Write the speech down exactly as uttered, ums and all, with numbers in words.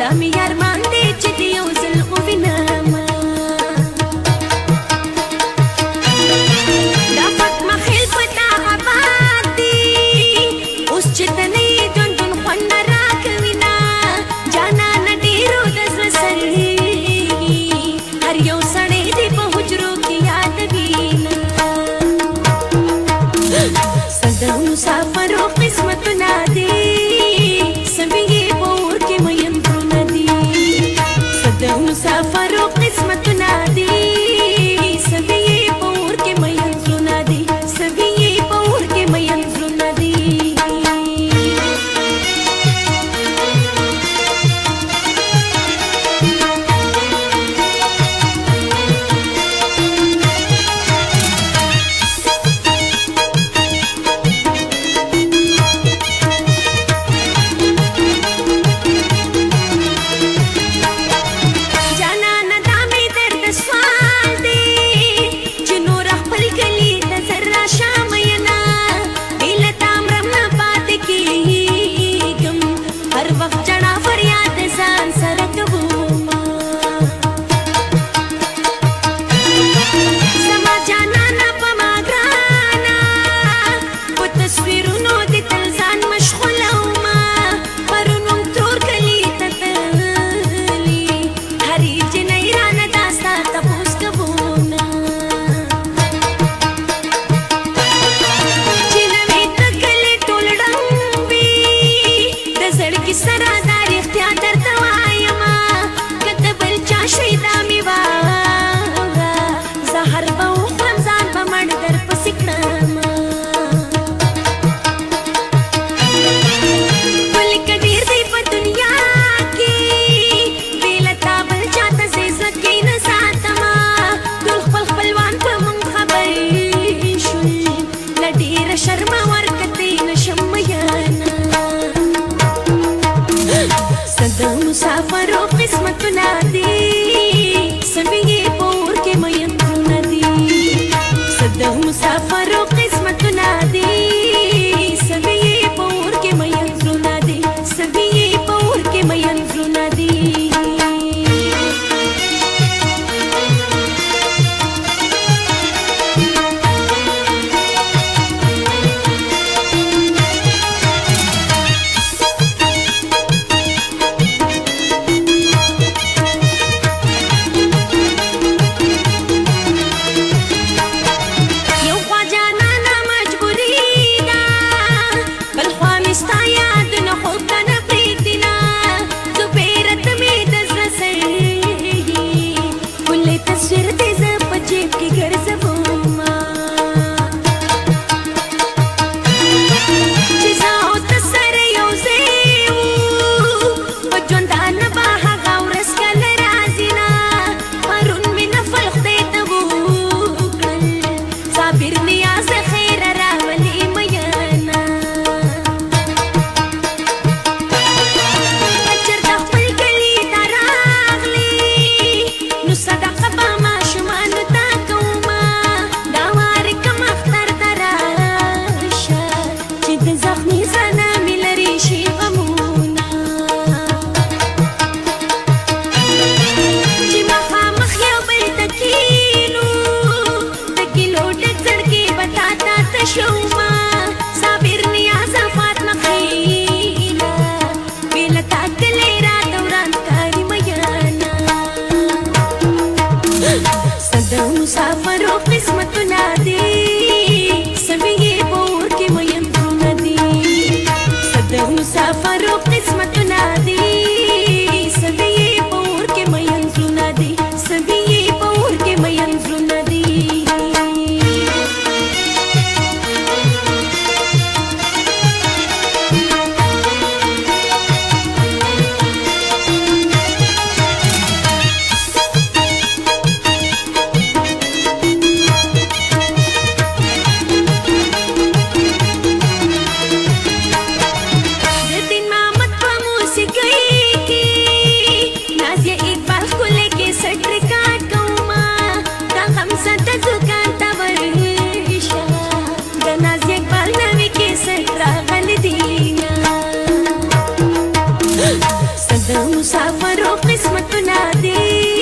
دامي ارمان دي چې د یو ځل ووینمه دا فاطمه خیل په تا آباد دي اوس چې ته نه یې ژوند ژوند خوند نه راکوینه جانانه ډېرو د زړه سړېږي هر یو سړی دې په حجرو کې یادوینه صدا مسافرو قسمتونه دي سوي په اور کې مین ترونه دي صدا مسافرو قسمتونه دي سوي په اور کې مین ترونه دي سوي په اور کې مین ترونه دي مسافرو قسمتونه دي سوي په اور کې مین ترونه دي صدا مسافرو قسمتونه دي سوي په اور کې مین ترونه دي سوي په اور کې مین ترونه دي مسافر قسمتنا دي